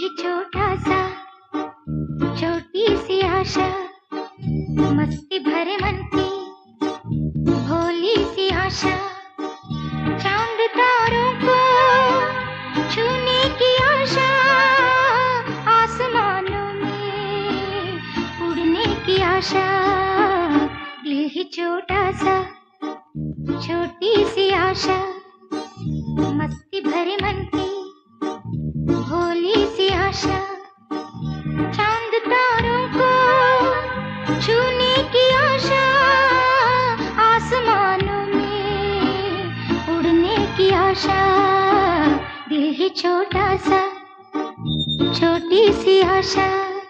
ही छोटा सा, छोटी सी आशा, मस्ती भरे मन की भोली सी आशा, चांद तारों को छूने की आशा, आसमानों में उड़ने की आशा। दिल ही छोटा सा, छोटी सी आशा, मस्ती भरे मन की भोली सी आशा, चांद तारों को छूने की आशा, आसमानों में उड़ने की आशा। दिल ही छोटा सा, छोटी सी आशा।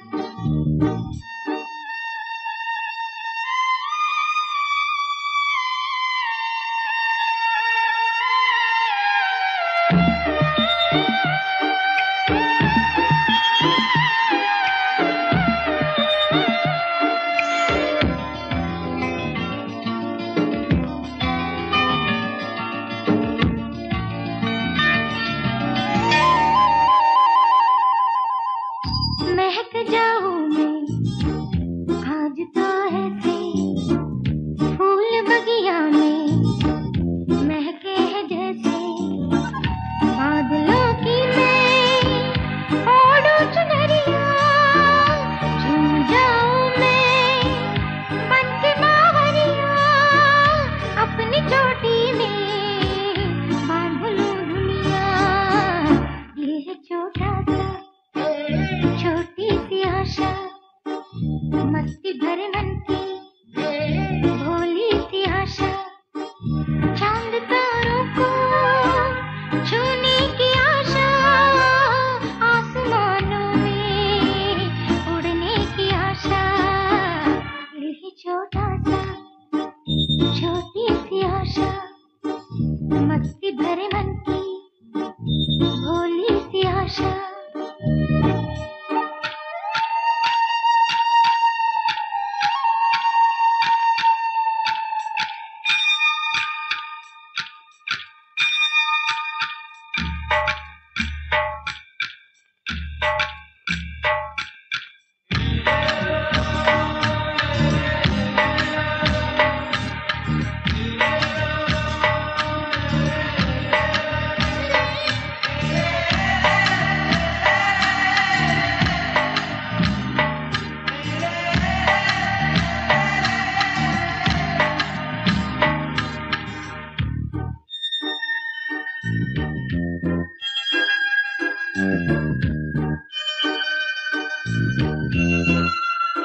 महक जाऊं मैं आज तो ऐसे, फूल बगिया में महके हैं जैसे, बादलों की मैं ओढ़ूं चुनरिया, झूम जाऊं मैं बन के बावरिया, अपनी चोटी में बांध लूं दुनिया। ये है छोटा सा, छोटी सी आशा, मस्ती भरे मन की भोली सी आशा, चांद तारों को छूने की आशा, आसमानों में उड़ने की आशा। यही छोटा सा, छोटी सी आशा, मस्ती भरे मन की भोली सी आशा।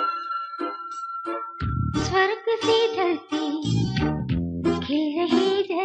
स्वर्ग सी धरती खिल रही